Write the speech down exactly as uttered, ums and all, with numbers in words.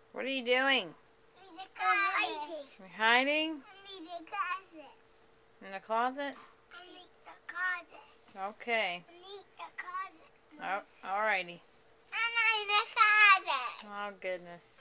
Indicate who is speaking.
Speaker 1: What are you doing?
Speaker 2: Hiding.
Speaker 1: You're hiding?
Speaker 2: In the closet.
Speaker 1: In the closet?
Speaker 2: In the closet.
Speaker 1: Okay.
Speaker 2: In the closet.
Speaker 1: Oh, alrighty.
Speaker 2: I'm in the closet.
Speaker 1: Oh, goodness.